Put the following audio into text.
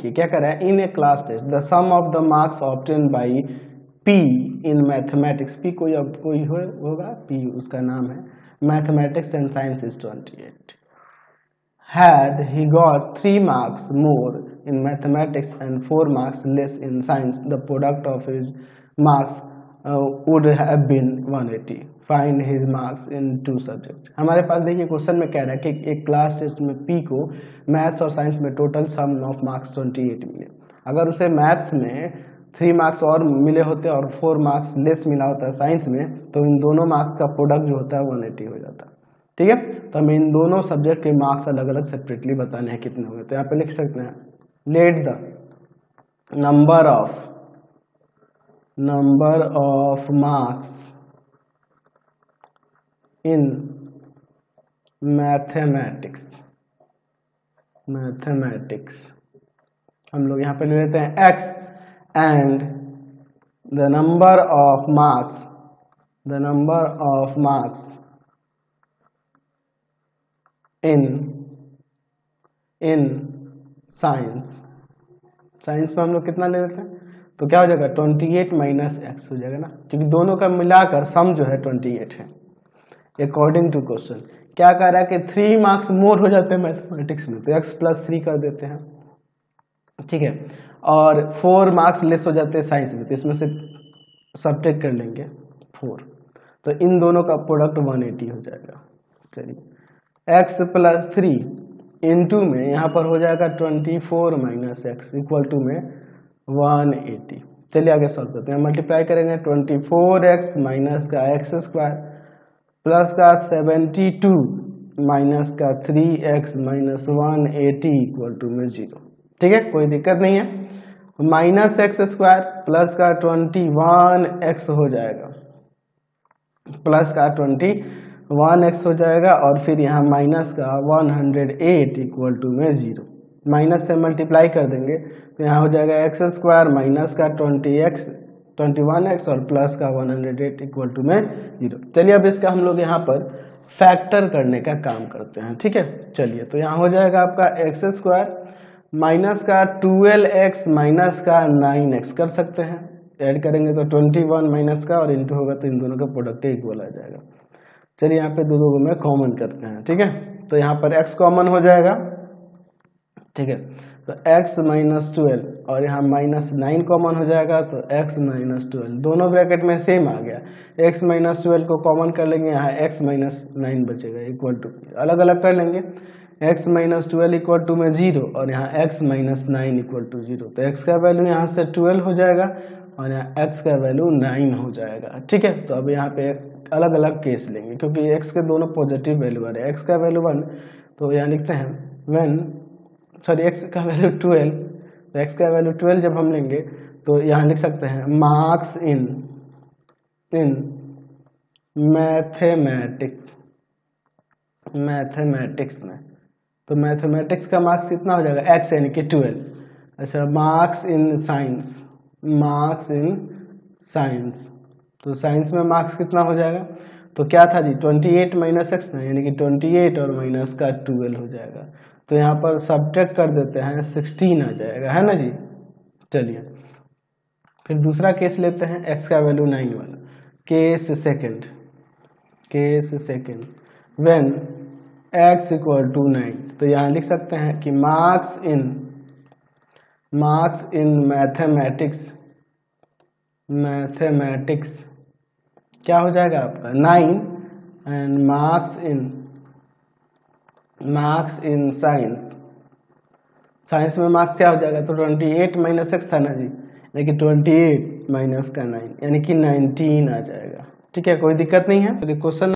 देखिए क्या कर रहा है, in a class test the sum of the marks obtain by P in mathematics, P कोई होगा, पी उसका नाम है, mathematics and science is 28. Had he got 3 marks more in mathematics and 4 marks less in science, the product of his marks would have been 180. Find his marks in 2 subjects. हमारे पास देखिए question में कह रहा है कि एक क्लास टेस्ट में P को मैथ्स और साइंस में टोटल सम ऑफ मार्क्स 28 मिले. अगर उसे मैथ्स में 3 मार्क्स और मिले होते और 4 मार्क्स लेस मिला होता है साइंस में, तो इन दोनों मार्क्स का प्रोडक्ट जो होता है 180 हो जाता है. ठीक है, तो हमें इन दोनों सब्जेक्ट के मार्क्स अलग अलग सेपरेटली बताने हैं कितने हुए. तो यहाँ पे लिख सकते हैं, let the number of marks in mathematics हम लोग यहाँ पे ले लेते हैं x and the number of marks in science में हम लोग कितना ले लेते हैं, तो क्या हो जाएगा 28 माइनस एक्स हो जाएगा ना, क्योंकि दोनों का मिलाकर सम जो है 28 है. अकॉर्डिंग टू क्वेश्चन क्या कह रहा है कि 3 मार्क्स मोर हो जाते हैं मैथमेटिक्स में, तो x प्लस 3 कर देते हैं. ठीक है, और 4 मार्क्स लेस हो जाते हैं साइंस में, तो इसमें से सब्ट्रैक्ट कर लेंगे 4, तो इन दोनों का प्रोडक्ट 180 हो जाएगा. चलिए, x प्लस 3 इंटू में यहाँ पर हो जाएगा 24 माइनस एक्स इक्वल टू में 180. चलिए आगे सॉल्व करते हैं. मल्टीप्लाई करेंगे 24x माइनस का एक्स स्क्वायर प्लस का 72 माइनस का 3x माइनस 180 इक्वल टू में 0. ठीक है, कोई दिक्कत नहीं है. माइनस एक्स स्क्वायर प्लस का 21x हो जाएगा, प्लस का 21x हो जाएगा, और फिर यहाँ माइनस का 108 इक्वल टू में 0. माइनस से मल्टीप्लाई कर देंगे तो यहाँ हो जाएगा एक्स स्क्वायर माइनस का 21x और प्लस का 108 इक्वल टू में 0. चलिए अब इसका हम लोग यहाँ पर फैक्टर करने का काम करते हैं. ठीक है, चलिए तो यहाँ हो जाएगा आपका एक्स स्क्वायर माइनस का 12x माइनस का 9x कर सकते हैं. ऐड करेंगे तो 21 माइनस का और इंटू होगा तो इन दोनों का प्रोडक्ट इक्वल आ जाएगा. चलिए यहाँ पे दो को में कॉमन करते हैं. ठीक है, तो यहाँ पर x कॉमन हो जाएगा. ठीक है, तो x माइनस 12 और यहाँ माइनस 9 कॉमन हो जाएगा, तो x माइनस 12 दोनों ब्रैकेट में सेम आ गया. x माइनस 12 को कॉमन कर लेंगे, यहाँ x माइनस 9 बचेगा इक्वल टू, अलग अलग कर लेंगे, x माइनस 12 इक्वल टू में 0 और यहाँ x माइनस 9 इक्वल टू 0. तो x का वैल्यू यहाँ से 12 हो जाएगा और यहाँ x का वैल्यू 9 हो जाएगा. ठीक है, तो अब यहाँ पे अलग अलग केस लेंगे क्योंकि x के दोनों पॉजिटिव वैल्यू आ रहे हैं. x का वैल्यू 1, तो यहाँ लिखते हैं x का वैल्यू 12, तो x का वैल्यू 12 जब हम लेंगे तो यहाँ लिख सकते हैं मार्क्स इन मैथमेटिक्स में. तो मैथमेटिक्स का मार्क्स कितना हो जाएगा, x यानी कि 12. अच्छा, मार्क्स इन साइंस, तो साइंस में मार्क्स कितना हो जाएगा, तो क्या था जी 28 माइनस एक्स ना, यानी कि 28 और माइनस का 12 हो जाएगा. तो यहाँ पर सब्ट्रैक्ट कर देते हैं 16 आ जाएगा, है ना जी. चलिए फिर दूसरा केस लेते हैं, x का वैल्यू 9 वाला. Case second when x equal to 9, तो यहाँ लिख सकते हैं कि मार्क्स इन मैथमेटिक्स क्या हो जाएगा आपका 9 एंड मार्क्स इन साइंस में मार्क्स क्या हो जाएगा, तो 28 माइनस एक्स था ना जी, यानी कि 28 माइनस का 9 यानी कि 19 आ जाएगा. ठीक है, कोई दिक्कत नहीं है. क्वेश्चन